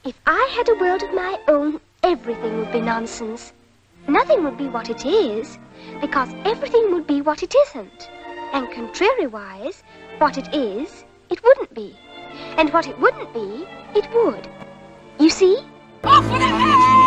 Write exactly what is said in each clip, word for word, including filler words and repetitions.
If I had a world of my own, everything would be nonsense. Nothing would be what it is, because everything would be what it isn't. And contrariwise, what it is, it wouldn't be. And what it wouldn't be, it would. You see? Off with it!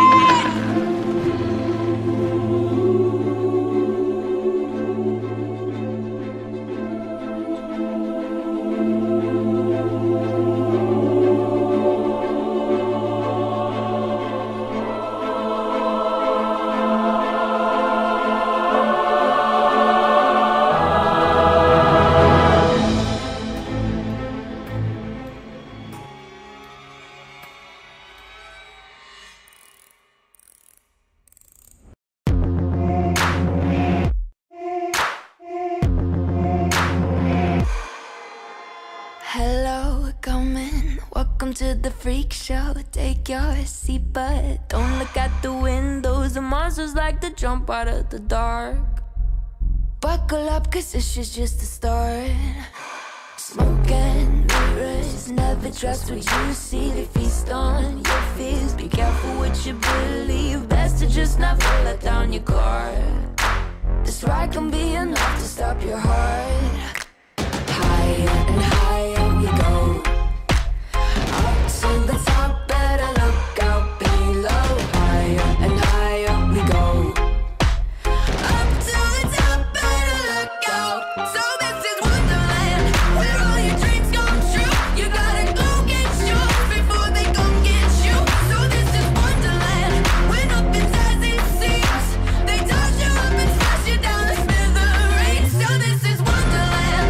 Hello, come in. Welcome to the freak show. Take your seat, but don't look at the windows. The monsters like to jump out of the dark. Buckle up, cause this is just the start. Smoke and mirrors, never trust what you see. They feast on your fears. Be careful what you believe. Best to just never let down your guard. This ride can be enough to stop your heart. Higher and higher we go, up to the top, better look out below. Higher and higher we go, up to the top, better look out. So this is Wonderland, where all your dreams come true. You gotta go get yours before they come get you. So this is Wonderland, when nothing's as it seems. They toss you up and smash you down to smithereens. So this is Wonderland.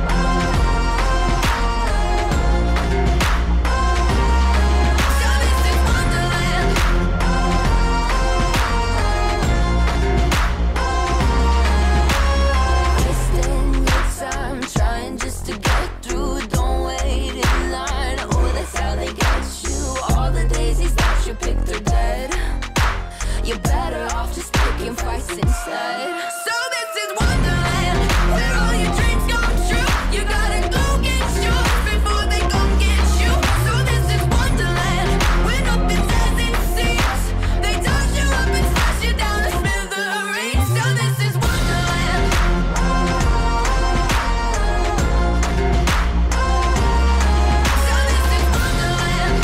You're better off just picking fights instead. So this is Wonderland, where all your dreams come true. You gotta go get yours before they come get you. So this is Wonderland, where nothing's as it seems. They toss you up and smash you down to smithereens. So this is Wonderland. So this is Wonderland.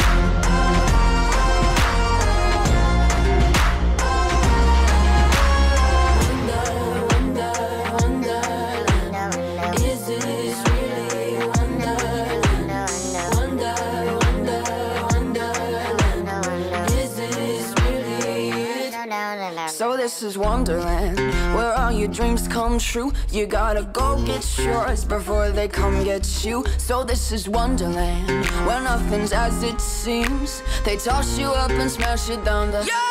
So this is Wonderland, where all your dreams come true. You gotta go get yours before they come get you. So this is Wonderland, where nothing's as it seems. They toss you up and smash you down to... Yeah!